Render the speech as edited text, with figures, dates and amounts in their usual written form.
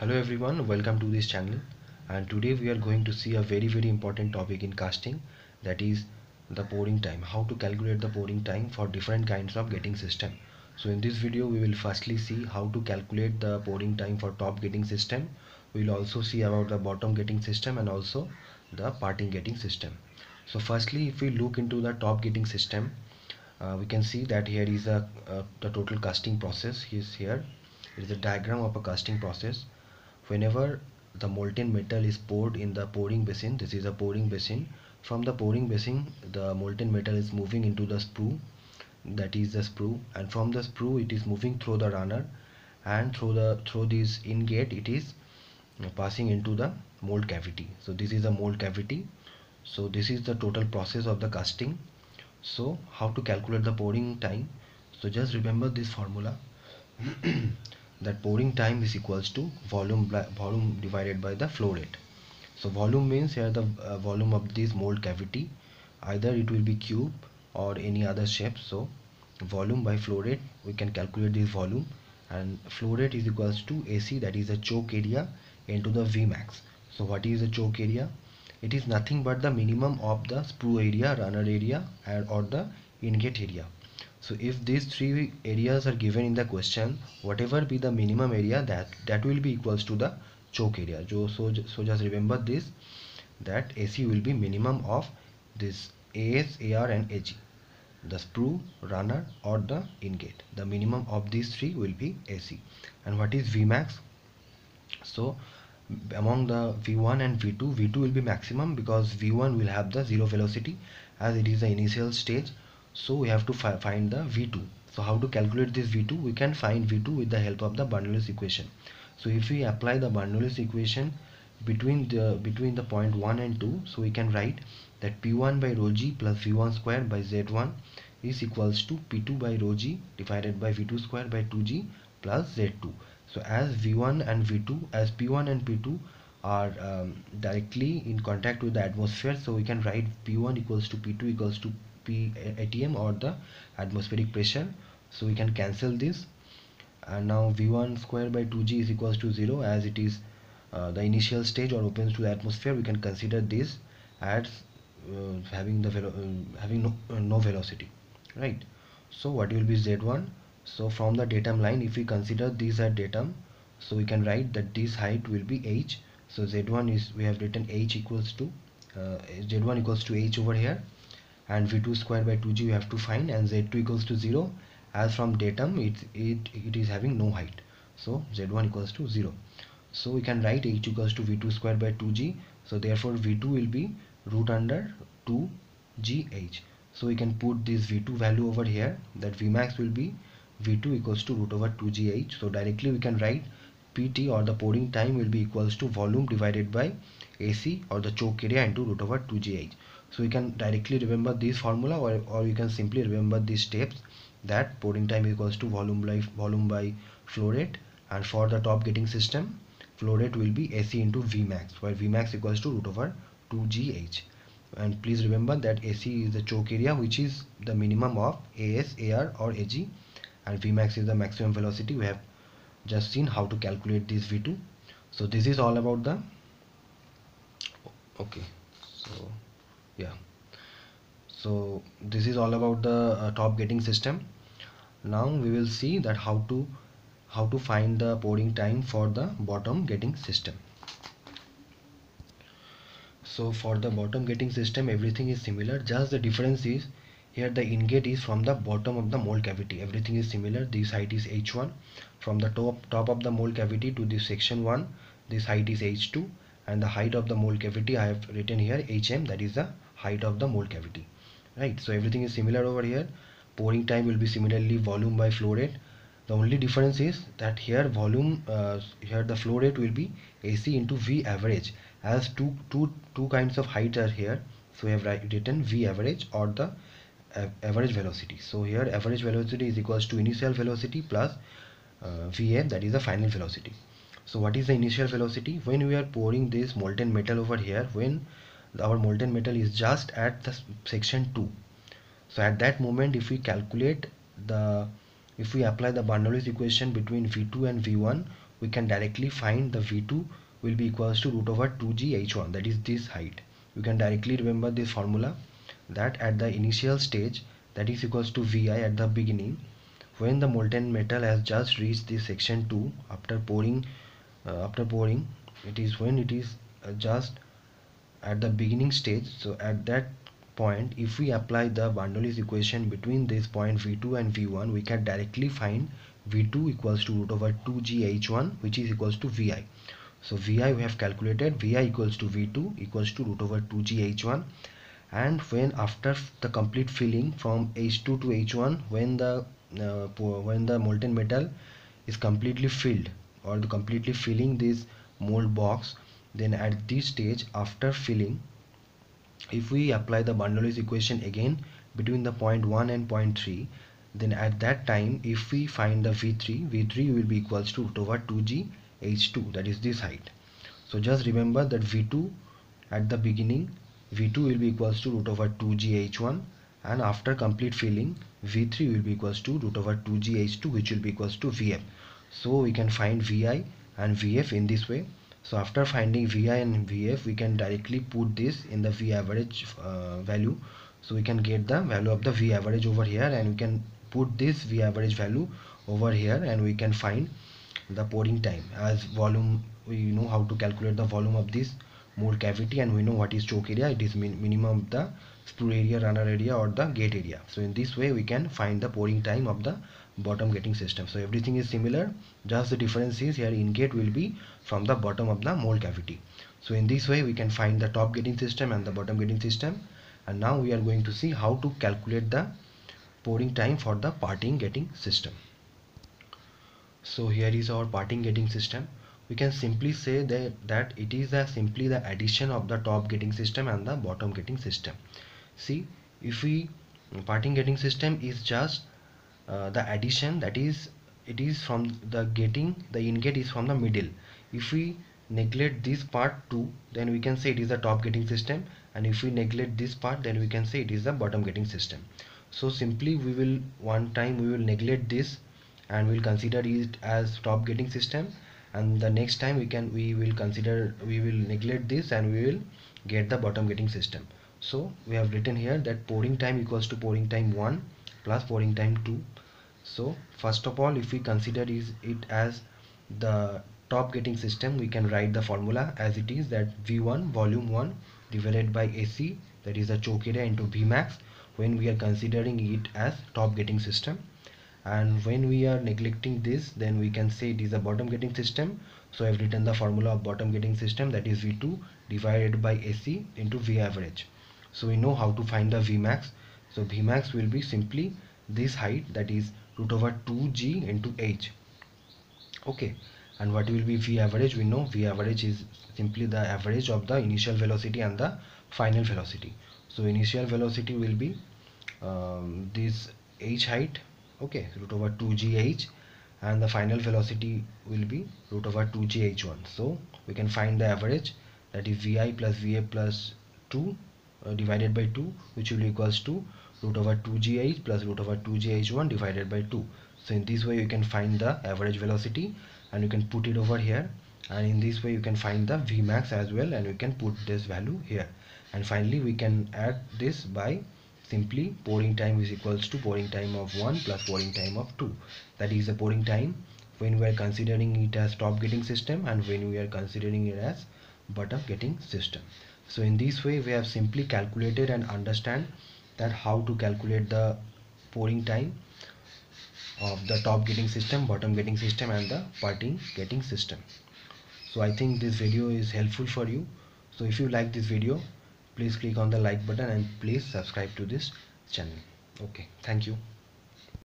Hello everyone, welcome to this channel, and today we are going to see a very important topic in casting, that is the pouring time, how to calculate the pouring time for different kinds of getting system. So in this video we will firstly see how to calculate the pouring time for top getting system. We will also see about the bottom getting system and also the parting getting system. So firstly, if we look into the top getting system, we can see that here is the total casting process is here. It is a diagram of a casting process. Whenever the molten metal is poured in the pouring basin, this is a pouring basin. From the pouring basin, the molten metal is moving into the sprue, that is the sprue, and from the sprue it is moving through the runner, and through this ingate it is passing into the mold cavity. So this is a mold cavity. So this is the total process of the casting. So how to calculate the pouring time? So just remember this formula that pouring time is equals to volume divided by the flow rate. So volume means here the volume of this mold cavity, either it will be cube or any other shape. So volume by flow rate, we can calculate this volume, and flow rate is equals to AC, that is the choke area, into the Vmax. So what is the choke area? It is nothing but the minimum of the sprue area, runner area, and or the ingate area. So if these three areas are given in the question, whatever be the minimum area, that will be equals to the choke area. So just remember this, that AC will be minimum of this AS, AR and AG, the sprue, runner or the ingate. The minimum of these three will be AC. And what is Vmax? So among the V1 and V2 will be maximum, because V1 will have the zero velocity as it is the initial stage. So we have to find the V2. So how to calculate this V2? We can find V2 with the help of the Bernoulli's equation. So if we apply the Bernoulli's equation between the point 1 and 2, so we can write that P1 by rho g plus V1 square by Z1 is equals to P2 by rho g divided by V2 square by 2g plus Z2. So as V1 and V2, as P1 and P2 are directly in contact with the atmosphere, so we can write P1 equals to P2 equals to P ATM, or the atmospheric pressure. So we can cancel this, and now V1 square by 2g is equals to 0, as it is the initial stage or opens to the atmosphere. We can consider this as having no velocity, right? So what will be Z1? So from the datum line, if we consider these are datum, so we can write that this height will be h. So Z1 is, we have written h equals to Z1 equals to h over here, and V2 square by 2g we have to find, and Z2 equals to 0, as from datum it is having no height. So Z1 equals to 0. So we can write h equals to V2 square by 2g. So therefore V2 will be root under 2gh. So we can put this V2 value over here, that Vmax will be V2 equals to root over 2gh. So directly we can write PT, or the pouring time, will be equals to volume divided by AC, or the choke area, into root over 2gh. So we can directly remember this formula, or you can simply remember these steps, that pouring time equals to volume by flow rate, and for the top getting system, flow rate will be AC into Vmax, where Vmax equals to root over 2gh. And please remember that AC is the choke area, which is the minimum of AS, AR or AG, and Vmax is the maximum velocity. We have just seen how to calculate this V2. So this is all about the, okay, so yeah, so this is all about the top getting system. Now we will see that how to find the pouring time for the bottom getting system. So for the bottom getting system, everything is similar, just the difference is here the ingate is from the bottom of the mold cavity. Everything is similar. This height is h1 from the top of the mold cavity to this section 1. This height is h2, and the height of the mold cavity I have written here hm, that is the height of the mold cavity, right? So everything is similar over here. Pouring time will be similarly volume by flow rate. The only difference is that here here the flow rate will be AC into V average, as two kinds of height are here. So we have written V average, or the average velocity. So here average velocity is equals to initial velocity plus VA, that is the final velocity. So what is the initial velocity? When we are pouring this molten metal over here, when our molten metal is just at the section 2, so at that moment, if we calculate the, if we apply the Bernoulli's equation between V2 and V1, we can directly find the V2 will be equals to root over 2g h1, that is this height. You can directly remember this formula, that at the initial stage, that is equals to Vi at the beginning, when the molten metal has just reached this section 2 after pouring, it is when it is just at the beginning stage. So at that point, if we apply the Bernoulli's equation between this point V2 and V1, we can directly find V2 equals to root over 2gh1, which is equals to Vi. So Vi we have calculated, Vi equals to V2 equals to root over 2gh1. And when after the complete filling from H2 to H1, when the molten metal is completely filled, or the completely filling this mold box, then at this stage after filling, if we apply the Bernoulli's equation again between the point 1 and point 3, then at that time if we find the V3 will be equals to root over 2g h2, that is this height. So just remember that V2 at the beginning, V2 will be equals to root over 2g h1, and after complete filling, V3 will be equals to root over 2g h2, which will be equals to Vf. So we can find Vi and Vf in this way. So after finding Vi and Vf, we can directly put this in the V average value. So we can get the value of the V average over here, and we can put this V average value over here, and we can find the pouring time. As volume, we know how to calculate the volume of this mold cavity, and we know what is choke area. It is minimum of the sprue area, runner area, or the gate area. So in this way we can find the pouring time of the bottom gating system. So everything is similar, just the difference is here in gate will be from the bottom of the mold cavity. So in this way we can find the top gating system and the bottom gating system. And now we are going to see how to calculate the pouring time for the parting gating system. So here is our parting gating system. We can simply say that it is simply the addition of the top gating system and the bottom gating system. See, if we parting gating system is just the addition, that is it is from the gating, the in gate is from the middle. If we neglect this part too, then we can say it is the top gating system, and if we neglect this part, then we can say it is the bottom gating system. So simply we will neglect this and we'll consider it as top gating system, and the next time we will neglect this and we will get the bottom gating system. So we have written here that pouring time equals to pouring time 1 plus pouring time 2. So first of all, if we consider it as the top gating system, we can write the formula as it is, that V1 volume 1 divided by AC, that is the choke area, into Vmax when we are considering it as top gating system. And when we are neglecting this, then we can say it is a bottom gating system. So I have written the formula of bottom gating system, that is V2 divided by AC into V average. So we know how to find the Vmax. So Vmax will be simply this height, that is root over 2g into h. Okay, and what will be V average? We know V average is simply the average of the initial velocity and the final velocity. So initial velocity will be this h height, okay, root over 2gh, and the final velocity will be root over 2gh1. So we can find the average, that is Vi plus Va plus 2 divided by 2, which will be equals to root over 2gh plus root over 2gh1 divided by 2. So in this way you can find the average velocity and you can put it over here, and in this way you can find the Vmax as well, and we can put this value here. And finally we can add this by simply pouring time is equals to pouring time of 1 plus pouring time of 2. That is the pouring time when we are considering it as top gating system and when we are considering it as bottom gating system. So in this way we have simply calculated and understand that how to calculate the pouring time of the top gating system, bottom gating system, and the parting gating system. So I think this video is helpful for you. So if you like this video, please click on the like button and please subscribe to this channel. Okay, thank you.